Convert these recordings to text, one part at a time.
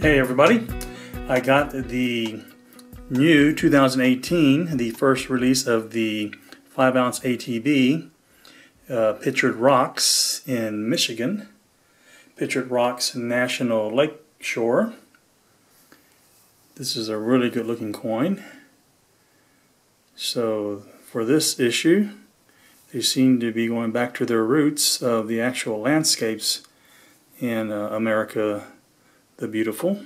Hey everybody, I got the new 2018, the first release of the 5-ounce ATB, Pictured Rocks in Michigan, Pictured Rocks National Lakeshore. This is a really good looking coin. So for this issue, they seem to be going back to their roots of the actual landscapes in America the Beautiful.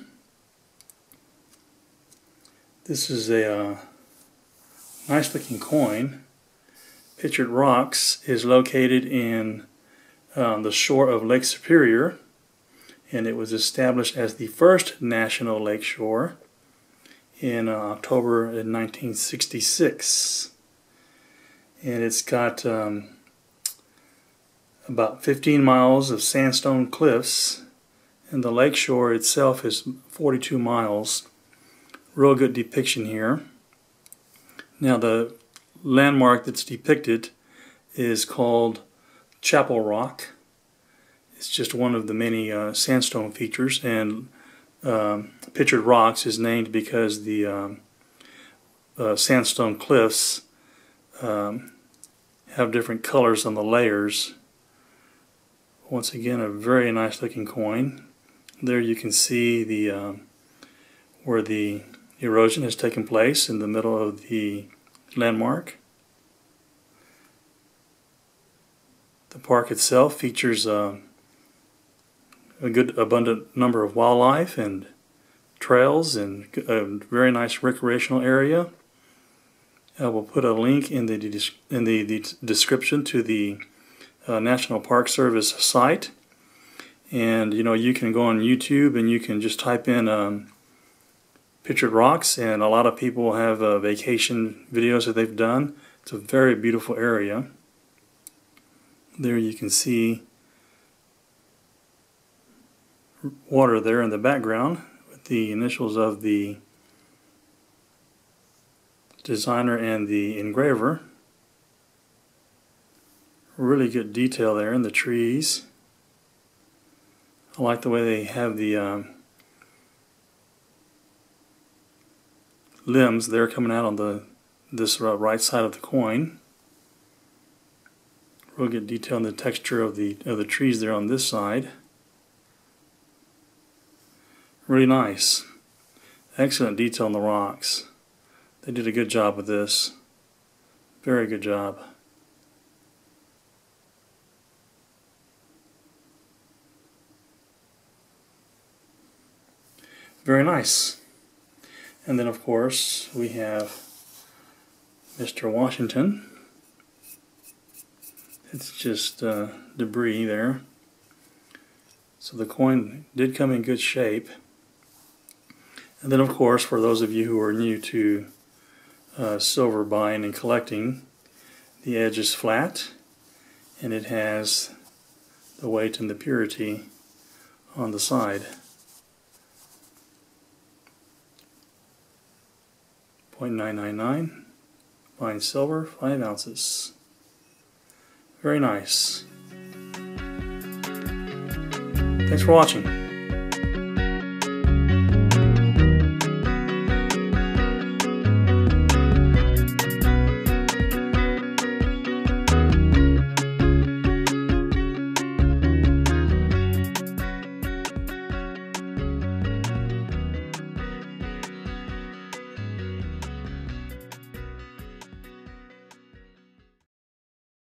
This is a nice looking coin. Pictured Rocks is located in the shore of Lake Superior, and it was established as the first national lake shore in October in 1966. And it's got about 15 miles of sandstone cliffs, and the lake shore itself is 42 miles. Real good depiction here. Now the landmark that's depicted is called Chapel Rock. It's just one of the many sandstone features, and Pictured Rocks is named because the sandstone cliffs have different colors on the layers. Once again, a very nice looking coin. There you can see the where the erosion has taken place in the middle of the landmark. The park itself features a good abundant number of wildlife and trails and a very nice recreational area. I will put a link in the description to the National Park Service site. And you can go on YouTube and you can just type in Pictured Rocks, and a lot of people have vacation videos that they've done. It's a very beautiful area. There you can see water there in the background with the initials of the designer and the engraver. Really good detail there in the trees. I like the way they have the limbs there coming out on this right side of the coin. Real good detail in the texture of the trees there on this side. Really nice. Excellent detail on the rocks. They did a good job with this. Very good job. Very nice. And then of course we have Mr. Washington. It's just debris there. So the coin did come in good shape. And then of course, for those of you who are new to silver buying and collecting, the edge is flat and it has the weight and the purity on the side. 0.999 fine silver, 5 ounces. Very nice. Thanks for watching.